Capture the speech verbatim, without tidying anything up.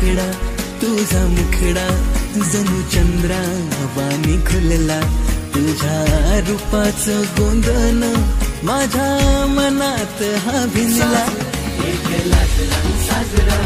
मुखडा तुझा मुखडा जणू चंद्रा वाणी खुलला, तुझ्या रूपाचं गोंधन माझ्या मनात हा भिनला. एक लाख साजरा